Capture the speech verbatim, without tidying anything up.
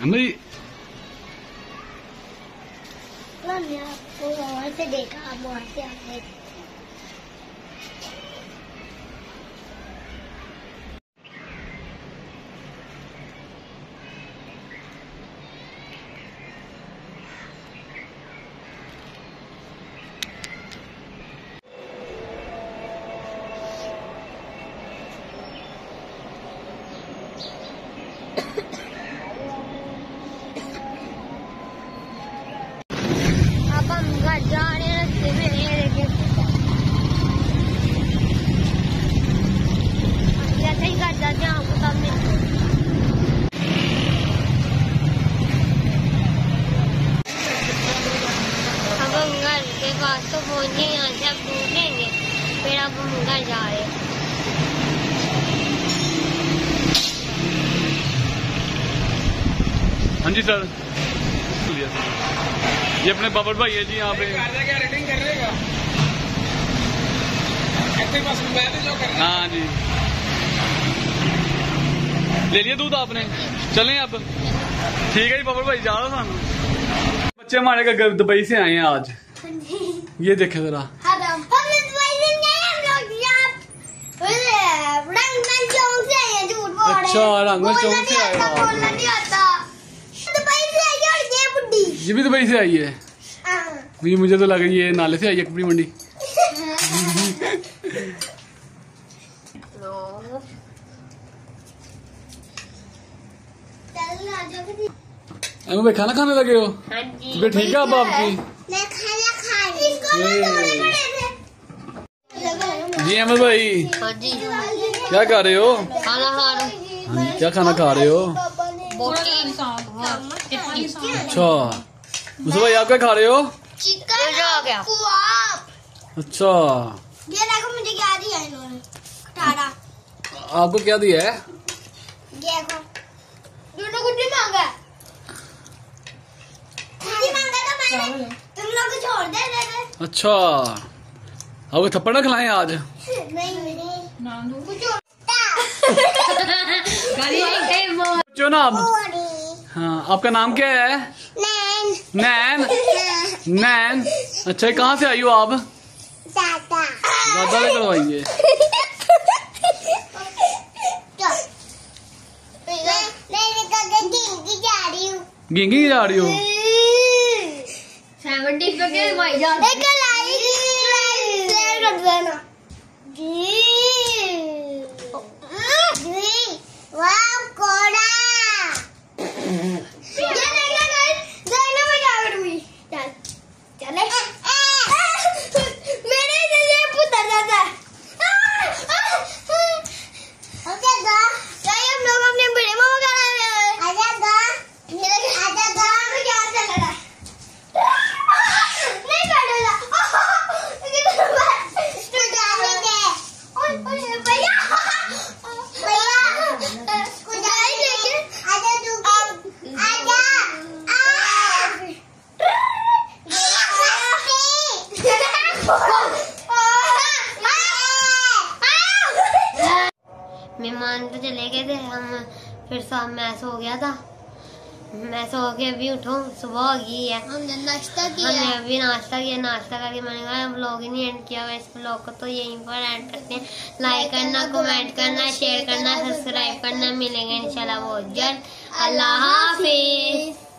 अम्मी आपको वहाँ से देखा, आप वहाँ से आए। जा रहे हैं रस्ते में, ये देखिए ऐसे ही कर जाते हैं आपको सामने। अब हम घर के पास तो पहुंचे, यहाँ से अब ढूंढेंगे, फिर अब हम घर जा रहे हैं। हाँ जी सर, ये अपने बाबर भाई है जी यहाँ पे। हाँ जी, ले लिया दूध आपने, चलें अब। ठीक है जी बाबर भाई, जा रहा था। बच्चे हमारे का दुबई से आए हैं आज, ये देखे जरा। अच्छा, रंगमल चौक से आए ये भी दुबई से आई है। ये मुझे तो लगा ये नाले से आई है, कपड़ी मंडी। अम्मी भाई खाना खाने लगे हो? हाँ जी। तो ठीक है अब आपकी? मैं खाना खा रही हूँ। जी अहमद भाई। हाँ जी। क्या खा रहे हो? खाना खा रही हूँ। क्या खाना खा रहे हो? अच्छा मुझे भाई, आप क्या खा रहे हो? चिकन हो गया। अच्छा, ये देखो मुझे क्या दिया इन्होंने, खटारा। आपको क्या दिया है? ये देखो, दोनों कुछ नहीं मांगा, नहीं मांगा तो मैंने तुम लोग को छोड़ दे दे दे। अच्छा, आपको थप्पड़ ना खिलाएं आज? नहीं नहीं ना दो कुछ बच्चों ना आप। हाँ, आपका नाम क्या है? नैन। नैन। नैन, अच्छा कहाँ से आई हो आप? दादा। दादा ले करवाइए। गिंगी जा रही हो? सेवेंटी पे के भाई जा एक लाइक शेयर कर देना जी जी। वाह कोड़ा, ये देखना गाइस, देखना मैं क्या करूंगी। चल चले मेरे से ये पुत्र दादा। ओके गा गाइस, हम लोग अपने बड़े मामा का आजा गा, मेरे आजा गा। मैं क्या चल रहा है, नहीं करेगा कितना बार तू जाने दे। ओए ओए भैया भैया को जाए लेके आजा तू, आजा मेहमान तो चले गए थे, हम फिर शाम मैच हो गया था। मैं सो के अभी उठो, सुबह हो गई है, हमने नाश्ता किया। हमने अभी नाश्ता किया, नाश्ता करके मैंने कहा व्लॉग ही नहीं एंड किया हुआ, इस व्लॉग को तो यहीं पर एंड करते हैं। लाइक करना, कमेंट करना, शेयर करना, सब्सक्राइब करना। मिलेंगे इंशाल्लाह बहुत जल्द। अल्लाह हाफिज।